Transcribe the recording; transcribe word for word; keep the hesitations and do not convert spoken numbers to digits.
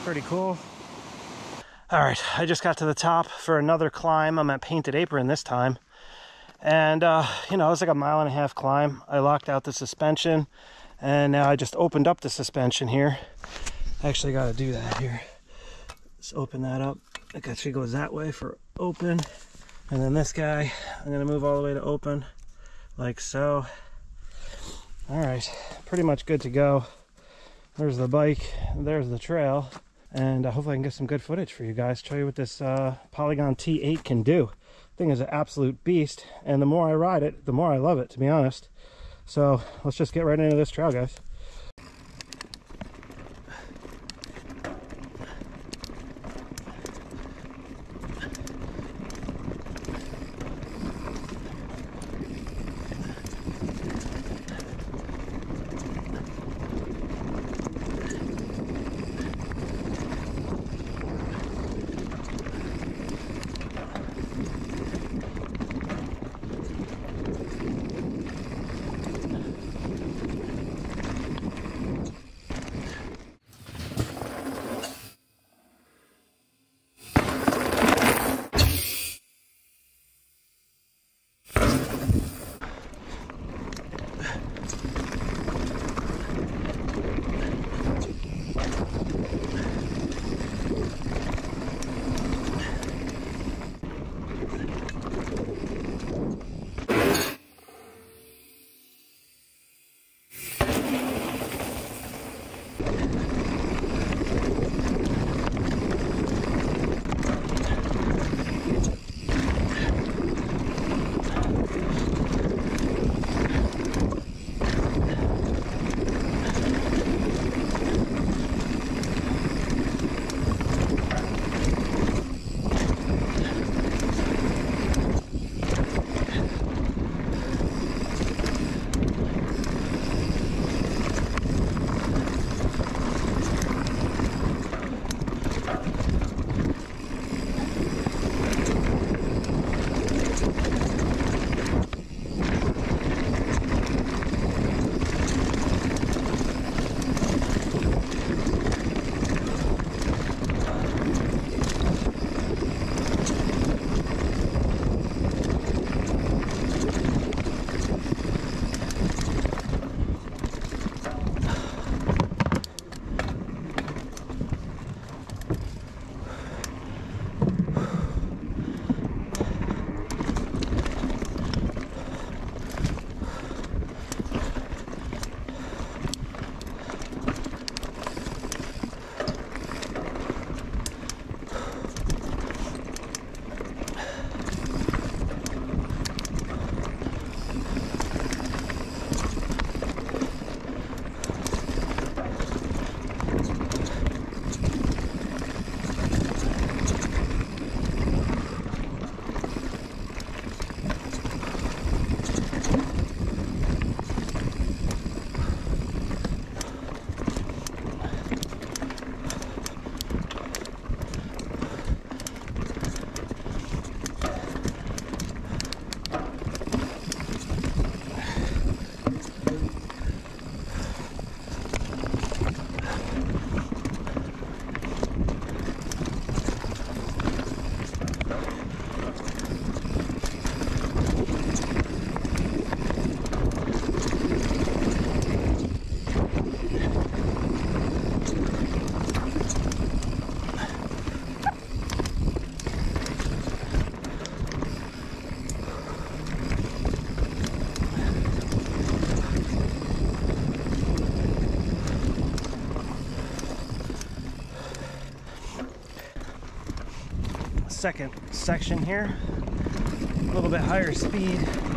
pretty cool. All right, I just got to the top for another climb. I'm at Painted Apron this time. And, uh, you know, it was like a mile and a half climb. I locked out the suspension, and now I just opened up the suspension here. I actually got to do that here. Let's open that up. It actually goes that way for open. And then this guy, I'm going to move all the way to open, like so. All right, pretty much good to go. There's the bike, there's the trail. And uh, hopefully I can get some good footage for you guys, show you what this uh, Polygon T eight can do. Thing is an absolute beast, and the more I ride it, the more I love it, to be honest. So let's just get right into this trail, guys. Second section here, a little bit higher speed.